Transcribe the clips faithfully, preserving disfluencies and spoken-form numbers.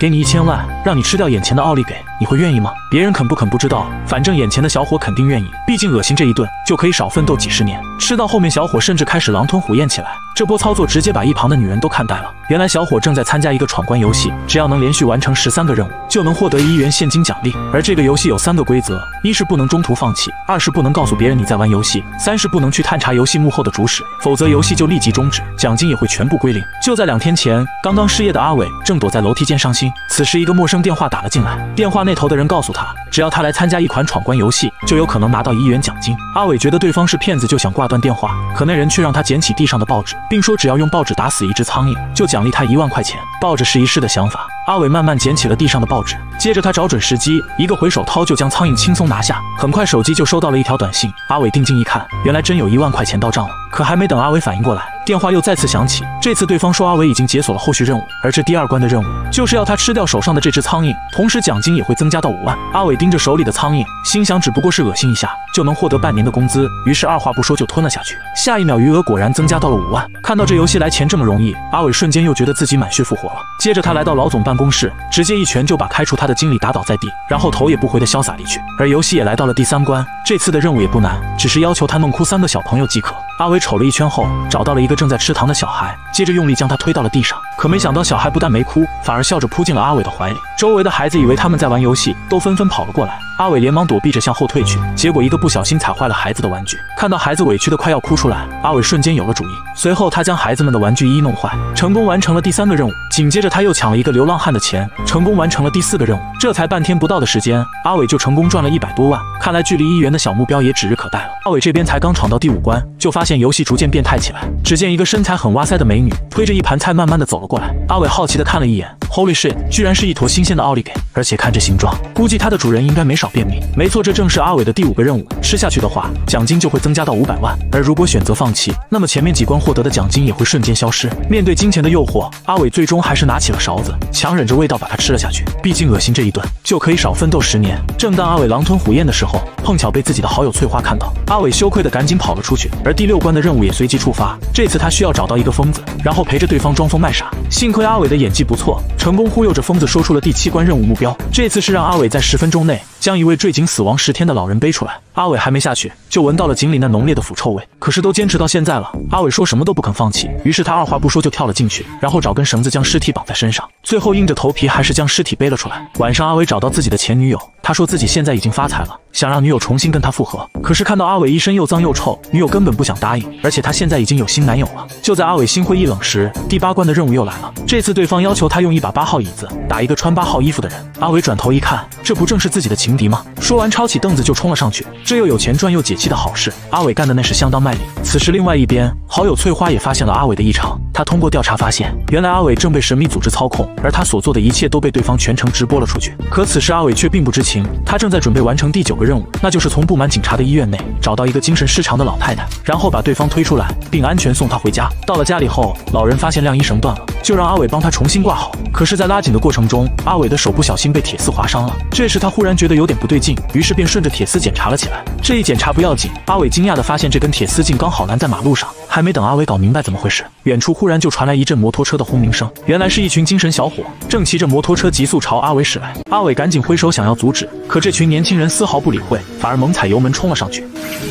给你一千万，让你吃掉眼前的奥利给，你会愿意吗？别人肯不肯不知道，反正眼前的小伙肯定愿意，毕竟恶心这一顿就可以少奋斗几十年。吃到后面，小伙甚至开始狼吞虎咽起来，这波操作直接把一旁的女人都看呆了。原来小伙正在参加一个闯关游戏，只要能连续完成十三个任务，就能获得一亿元现金奖励。而这个游戏有三个规则：一是不能中途放弃，二是不能告诉别人你在玩游戏，三是不能去探查游戏幕后的主使，否则游戏就立即终止，奖金也会全部归零。就在两天前，刚刚失业的阿伟正躲在楼梯间伤心，此时一个陌生电话打了进来，电话那头的人告诉他，只要他来参加一款闯关游戏，就有可能拿到一亿元奖金。阿伟觉得对方是骗子，就想挂断电话，可那人却让他捡起地上的报纸，并说只要用报纸打死一只苍蝇，就奖励他一万块钱。抱着试一试的想法，阿伟慢慢捡起了地上的报纸，接着他找准时机，一个回手掏就将苍蝇轻松拿下。很快手机就收到了一条短信，阿伟定睛一看，原来真有一万块钱到账了。可还没等阿伟反应过来，电话又再次响起，这次对方说阿伟已经解锁了后续任务，而这第二关的任务就是要他吃掉手上的这只苍蝇，同时奖金也会增加到五万。阿伟盯着手里的苍蝇，心想只不过是恶心一下就能获得半年的工资，于是二话不说就吞了下去。下一秒余额果然增加到了五万。看到这游戏来钱这么容易，阿伟瞬间又觉得自己满血复活了。接着他来到老总办公室，直接一拳就把开除他的经理打倒在地，然后头也不回的潇洒离去。而游戏也来到了第三关，这次的任务也不难，只是要求他弄哭三个小朋友即可。阿伟瞅了一圈后，找到了一个正在吃糖的小孩，接着用力将他推到了地上。可没想到小孩不但没哭，反而笑着扑进了阿伟的怀里。周围的孩子以为他们在玩游戏，都纷纷跑了过来。阿伟连忙躲避着向后退去，结果一个不小心踩坏了孩子的玩具。看到孩子委屈的快要哭出来，阿伟瞬间有了主意。随后他将孩子们的玩具一一弄坏，成功完成了第三个任务。紧接着他又抢了一个流浪汉的钱，成功完成了第四个任务。这才半天不到的时间，阿伟就成功赚了一百多万。看来距离一亿元的小目标也指日可待了。阿伟这边才刚闯到第五关，就发现游戏逐渐变态起来。只见一个身材很哇塞的美女推着一盘菜慢慢的走了过来。阿伟好奇的看了一眼 ，Holy shit， 居然是一坨新鲜的奥利给，而且看这形状，估计它的主人应该没少便秘。没错，这正是阿伟的第五个任务，吃下去的话，奖金就会增加到五百万。而如果选择放弃，那么前面几关获得的奖金也会瞬间消失。面对金钱的诱惑，阿伟最终还是拿起了勺子，强忍着味道把它吃了下去。毕竟恶心这一顿就可以少奋斗十年。正当阿伟狼吞虎咽的时候，碰巧被自己的好友翠花看到，阿伟羞愧的赶紧跑了出去。而第六关的任务也随即触发，这次他需要找到一个疯子，然后陪着对方装疯卖傻。幸亏阿伟的演技不错，成功忽悠着疯子说出了第七关任务目标。这次是让阿伟在十分钟内将一位坠井死亡十天的老人背出来。阿伟还没下去，就闻到了井里那浓烈的腐臭味，可是都坚持到现在了，阿伟说什么都不肯放弃。于是他二话不说就跳了进去，然后找根绳子将尸体绑在身上，最后硬着头皮还是将尸体背了出来。晚上阿伟找到自己的前女友，他说自己现在已经发财了，想让女友重新跟他复合。可是看到阿伟一身又脏又臭，女友根本不想答应，而且他现在已经有新男友了。就在阿伟心灰意冷时，第八关的任务又来了，这次对方要求他用一把八号椅子打一个穿八号衣服的人。阿伟转头一看，这不正是自己的情敌吗？说完抄起凳子就冲了上去，这又有钱赚又解气的好事，阿伟干的那是相当卖力。此时另外一边，好友翠花也发现了阿伟的异常，他通过调查发现，原来阿伟正被神秘组织操控，而他所做的一切都被对方全程直播了出去。可此时阿伟却并不知情，他正在准备完成第九个任务，那就是从布满警察的医院内找到一个精神失常的老太太，然后把对方推出来，并安全送她回家。到了家里后，老人发现晾衣绳断了，就让阿伟帮他重新挂好。可是在拉紧的过程中，阿伟的手不小心被铁丝划伤了。这时他忽然觉得有点不对劲，于是便顺着铁丝检查了起来。这一检查不要紧，阿伟惊讶地发现这根铁丝竟刚好拦在马路上。还没等阿伟搞明白怎么回事，远处忽然就传来一阵摩托车的轰鸣声，原来是一群精神小伙正骑着摩托车急速朝阿伟驶来。阿伟赶紧挥手想要阻止，可这群年轻人丝毫不理会，反而猛踩油门冲了上去。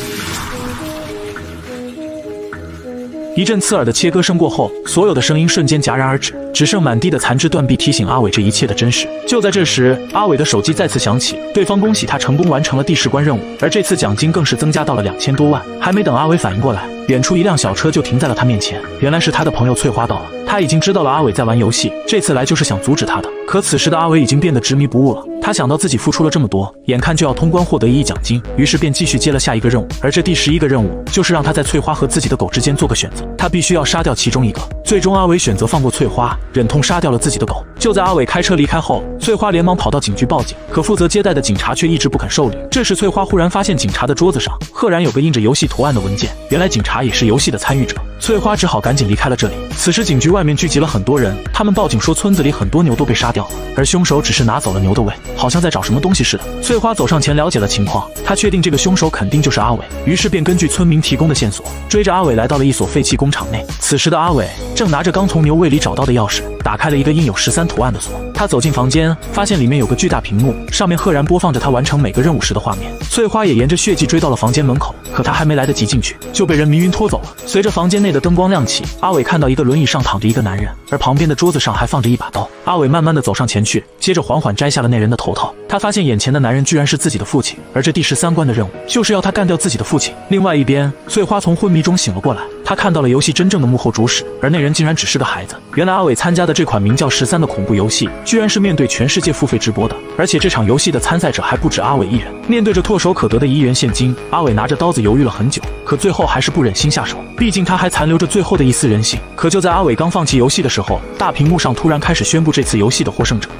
一阵刺耳的切割声过后，所有的声音瞬间戛然而止，只剩满地的残肢断臂提醒阿伟这一切的真实。就在这时，阿伟的手机再次响起，对方恭喜他成功完成了第十关任务，而这次奖金更是增加到了两千多万。还没等阿伟反应过来，远处一辆小车就停在了他面前，原来是他的朋友翠花到了。他已经知道了阿伟在玩游戏，这次来就是想阻止他的。可此时的阿伟已经变得执迷不悟了，他想到自己付出了这么多，眼看就要通关获得一亿奖金，于是便继续接了下一个任务。而这第十一个任务就是让他在翠花和自己的狗之间做个选择，他必须要杀掉其中一个。最终阿伟选择放过翠花，忍痛杀掉了自己的狗。就在阿伟开车离开后，翠花连忙跑到警局报警，可负责接待的警察却一直不肯受理。这时翠花忽然发现警察的桌子上赫然有个印着游戏图案的文件，原来警察也是游戏的参与者。翠花只好赶紧离开了这里。此时警局外面聚集了很多人，他们报警说村子里很多牛都被杀掉了，而凶手只是拿走了牛的胃，好像在找什么东西似的。翠花走上前了解了情况，她确定这个凶手肯定就是阿伟，于是便根据村民提供的线索，追着阿伟来到了一所废弃工厂内。此时的阿伟正拿着刚从牛胃里找到的钥匙， 打开了一个印有十三图案的锁。他走进房间，发现里面有个巨大屏幕，上面赫然播放着他完成每个任务时的画面。翠花也沿着血迹追到了房间门口，可他还没来得及进去，就被人迷晕拖走了。随着房间内的灯光亮起，阿伟看到一个轮椅上躺着一个男人，而旁边的桌子上还放着一把刀。阿伟慢慢的走上前去，接着缓缓摘下了那人的头套。他发现眼前的男人居然是自己的父亲，而这第十三关的任务就是要他干掉自己的父亲。另外一边，翠花从昏迷中醒了过来，她看到了游戏真正的幕后主使，而那人竟然只是个孩子。原来阿伟参加的这款名叫十三的恐怖游戏，居然是面对全世界付费直播的，而且这场游戏的参赛者还不止阿伟一人。面对着唾手可得的一亿元现金，阿伟拿着刀子犹豫了很久，可最后还是不忍心下手，毕竟他还残留着最后的一丝人性。可就在阿伟刚放弃游戏的时候，大屏幕上突然开始宣布这次游戏的获胜者。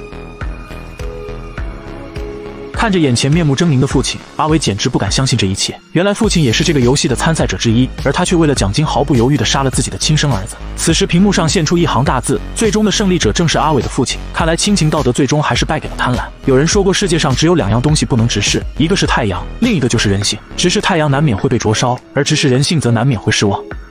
看着眼前面目狰狞的父亲，阿伟简直不敢相信这一切。原来父亲也是这个游戏的参赛者之一，而他却为了奖金毫不犹豫地杀了自己的亲生儿子。此时屏幕上现出一行大字：最终的胜利者正是阿伟的父亲。看来亲情道德最终还是败给了贪婪。有人说过，世界上只有两样东西不能直视，一个是太阳，另一个就是人性。直视太阳难免会被灼烧，而直视人性则难免会失望。